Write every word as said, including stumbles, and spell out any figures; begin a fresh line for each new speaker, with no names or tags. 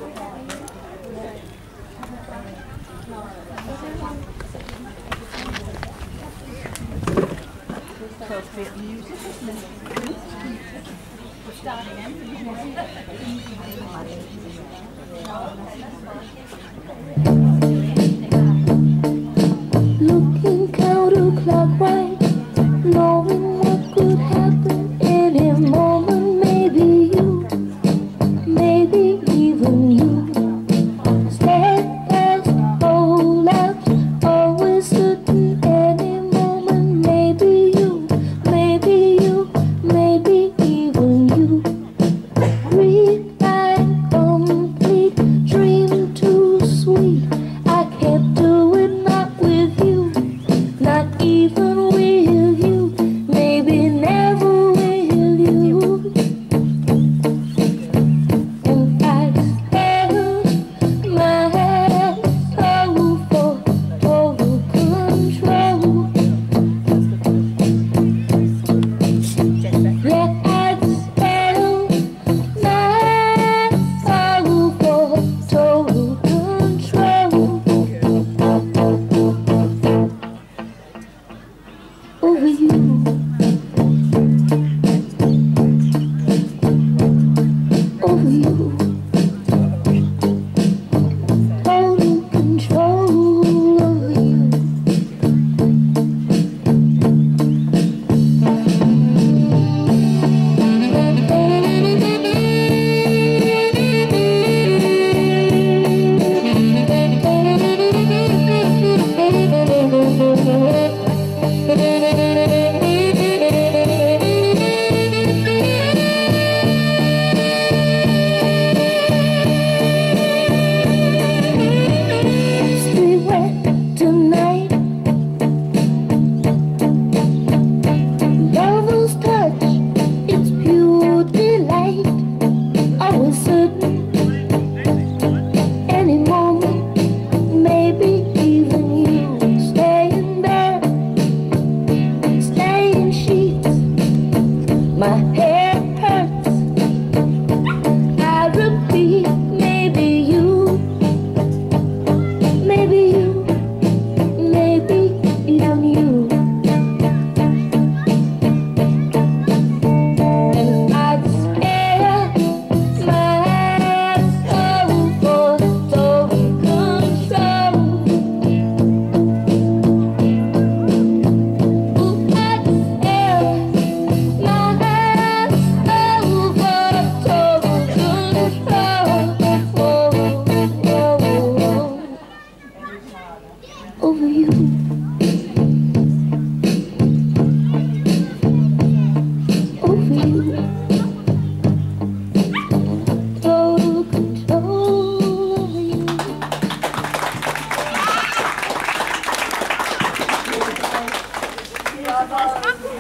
Looking counterclockwise, knowing what could happen any moment. Maybe you, maybe even you. Steadfast, whole life, always certain any moment. Maybe you, maybe you, maybe even you. Read and complete, dream too sweet. I can't do it, not with you, not even with you. Maybe never will you. And I held my soul for total control. Yeah, I held my soul for total control over you. Over you. Total control over you. Stay wet tonight. Lover's touch, it's pure delight. Always certain, any moment, maybe even you. Stay in bed, stay in sheets. My hair hurts, I repeat. Maybe you, maybe you, maybe even you. And I'd scare my soul for total control. Ooh, I'd scare my soul for total control. Over you. Over you.